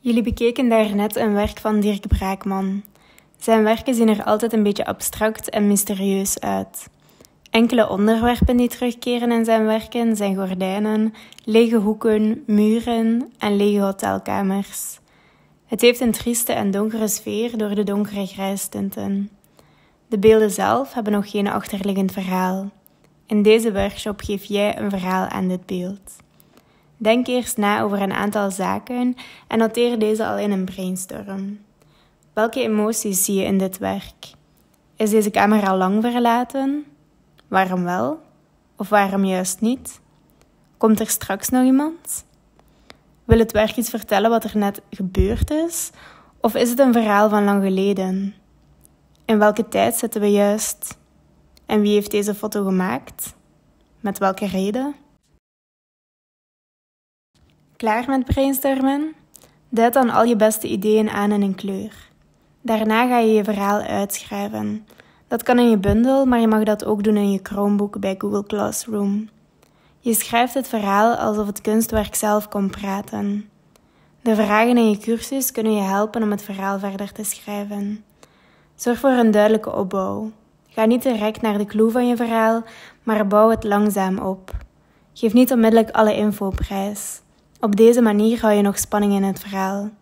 Jullie bekeken daarnet een werk van Dirk Braakman. Zijn werken zien er altijd een beetje abstract en mysterieus uit. Enkele onderwerpen die terugkeren in zijn werken zijn gordijnen, lege hoeken, muren en lege hotelkamers. Het heeft een trieste en donkere sfeer door de donkere grijstinten. De beelden zelf hebben nog geen achterliggend verhaal. In deze workshop geef jij een verhaal aan dit beeld. Denk eerst na over een aantal zaken en noteer deze al in een brainstorm. Welke emoties zie je in dit werk? Is deze kamer al lang verlaten? Waarom wel? Of waarom juist niet? Komt er straks nog iemand? Wil het werk iets vertellen wat er net gebeurd is? Of is het een verhaal van lang geleden? In welke tijd zitten we juist? En wie heeft deze foto gemaakt? Met welke reden? Klaar met brainstormen? Duid dan al je beste ideeën aan in een kleur. Daarna ga je je verhaal uitschrijven. Dat kan in je bundel, maar je mag dat ook doen in je Chromebook bij Google Classroom. Je schrijft het verhaal alsof het kunstwerk zelf komt praten. De vragen in je cursus kunnen je helpen om het verhaal verder te schrijven. Zorg voor een duidelijke opbouw. Ga niet direct naar de clue van je verhaal, maar bouw het langzaam op. Geef niet onmiddellijk alle info prijs. Op deze manier hou je nog spanning in het verhaal.